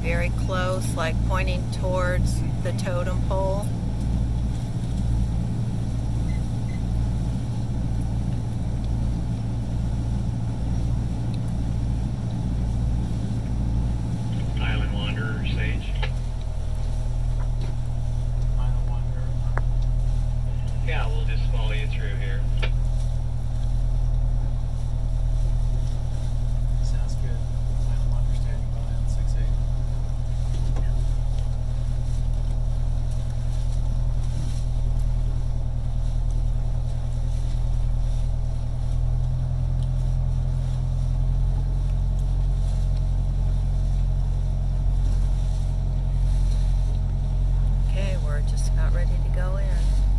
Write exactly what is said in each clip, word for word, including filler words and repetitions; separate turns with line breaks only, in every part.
very close, like pointing towards the totem pole.
Island Wanderer, Sage.
Island Wanderer.
Yeah, we'll just follow you through here.
Sounds good. Island Wanderer standing by on six eight.
Okay, we're just about ready to go in.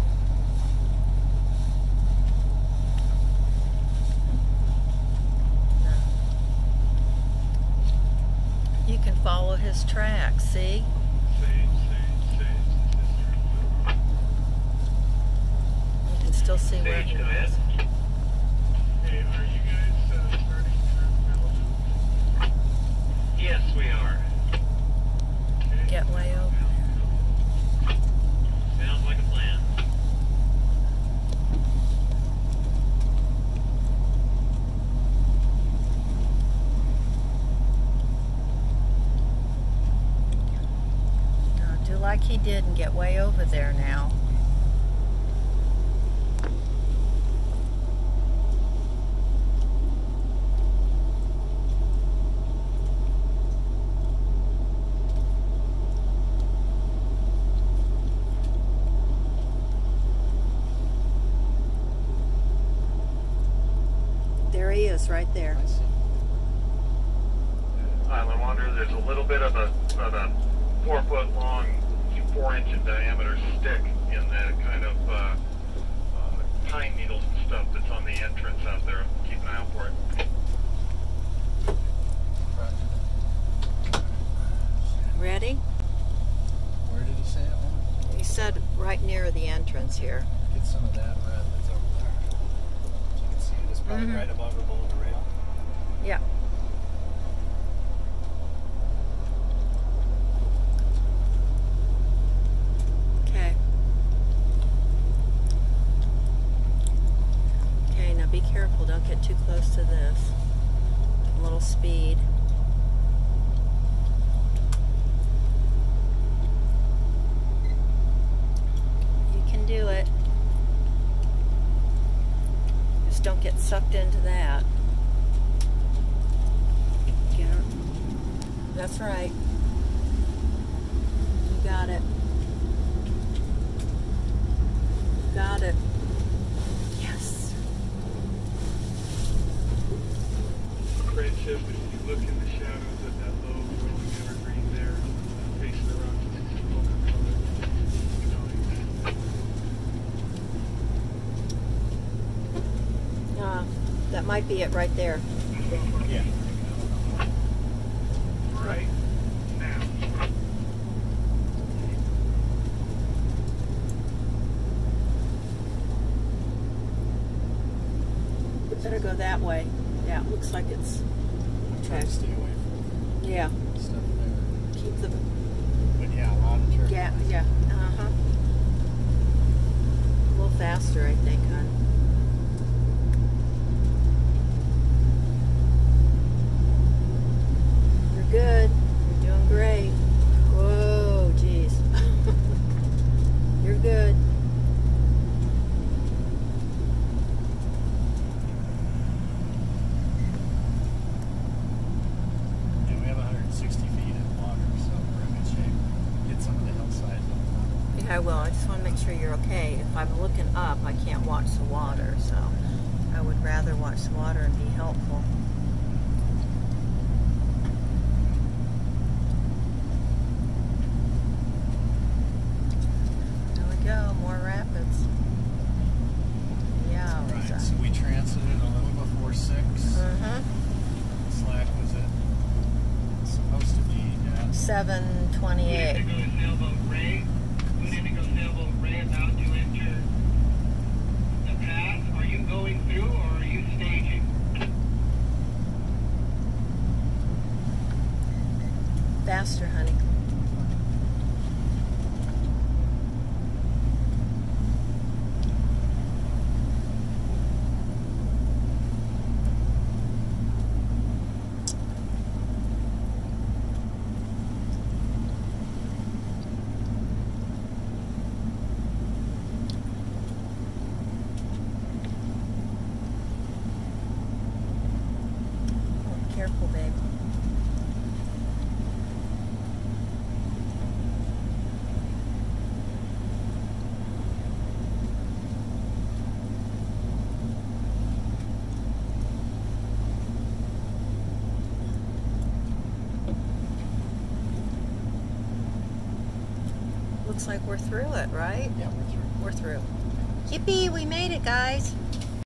You can follow his tracks, see?
Sage, Sage, Sage.
You can still see where
Sage,
he
go
was.
ahead. Hey, are you guys uh, starting through Malibu? Yes, we are. Okay.
Get way over.
Sounds like a plan.
No, do like he did and get way over there now. There he is, right there.
I see.
Island Wanderer, there's a little bit of a, of a four foot long, four inch in diameter stick in that kind of uh, uh, pine needles and stuff that's on the entrance out there. Keep an eye out for it.
Roger.
Ready?
Where did he say it went?
He said right near the entrance here.
Get some of that red that's over there. So you can see it is probably
Mhm.
right above or below the rail.
Yeah. Okay. Okay, now be careful. Don't get too close to this. A little speed. You can do it. Just don't get sucked into that. Get her. That's right. You got it. You got it. Yes.
Great ship, if you look in the shadows of that low rolling evergreen there, facing the rock, you can see Coca-Cola.
Uh, that might be it right there.
Yeah.
Right now.
Better go that way. Yeah, it looks like it's.
I'm trying to stay away
Yeah.
from stuff there.
Keep the.
But yeah, a lot of turbulence.
Yeah, yeah. Uh huh. A little faster, I think, hon. You're good. You're doing great. Whoa, jeez. You're good.
Yeah, we have one hundred sixty feet in water, so we're in good shape. Get some of the hillsides on top.
Yeah, I will. I just want to make sure you're okay. If I'm looking up, I can't watch the water, so I would rather watch the water and be helpful. There we go. More rapids. Yeah. it was,
Right,
uh,
so we transited a little before six.
Uh-huh.
Slack was it supposed to be at
seven
Good
twenty-eight.
Indigo Sailboat Ray. Good Indigo Sailboat Ray about to enter the path. Are you going through or are you staging?
Faster, honey. looks like we're through it, right?
Yeah, we're through.
We're through. Yippee, we made it, guys.